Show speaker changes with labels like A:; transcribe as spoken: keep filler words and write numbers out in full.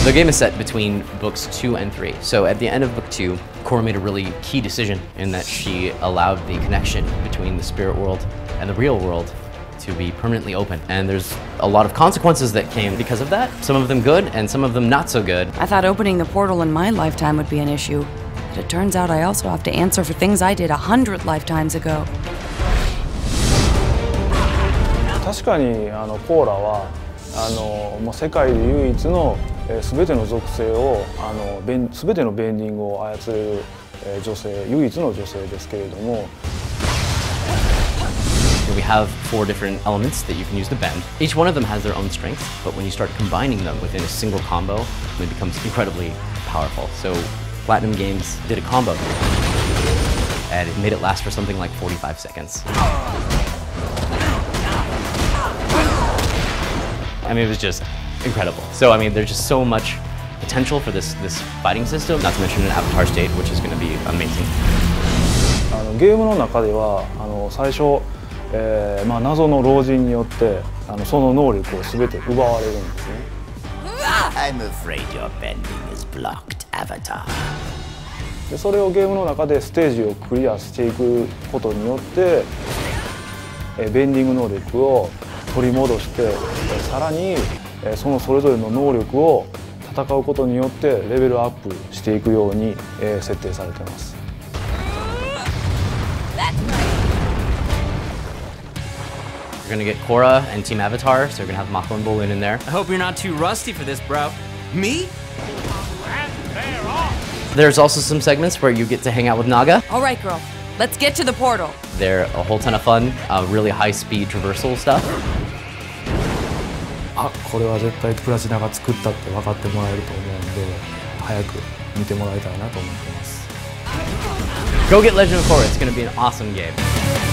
A: The game is set between books two and three. So at the end of book two, Korra made a really key decision in that she allowed the connection between the spirit world and the real world to be permanently open. And there's a lot of consequences that came because of that. Some of them good and some of them not so good.
B: I thought opening the portal in my lifetime would be an issue. But it turns out I also have to answer for things I did a hundred lifetimes ago.
C: 確かにあのコーラはあのもう世界で唯一のすべての属性をあのすべてのベンディングを操れる女性唯一の女性ですけれども。
A: We have four different elements that you can use to bend. Each one of them has their own strengths, but when you start combining them within a single combo, it becomes incredibly powerful. So Platinum Games did a combo, and it made it last for something like forty-five seconds. I mean, it was just incredible. So, I mean, there's just so much potential for this this fighting system, not to mention an Avatar state, which is going to be amazing.
C: あのゲームの中ではあの最初、えーまあ、謎の老人によってあのその能力を全て奪われるんですね。
D: I'm afraid your bending is blocked, Avatar.
C: でそれをゲームの中でステージをクリアしていくことによって、えー、ベンディング能力を取り戻して、さらにそのそれぞれの能力を戦うことによってレベルアップしていくように設定されています。
A: You're gonna get Korra and Team Avatar, so you're gonna have Mako and Bolin in there.
E: I hope you're not too rusty for this, bro. Me?
A: There's also some segments where you get to hang out with Naga.
B: All right, girl. Let's get to the portal.
A: They're a whole ton of fun, uh, really high-speed traversal stuff.
F: あ、これは絶対プラチナが作ったって分かってもらえると思うんで、早く見てもらいたいなと思ってます。
A: Go get Legend of Korra. It's going to be an awesome game.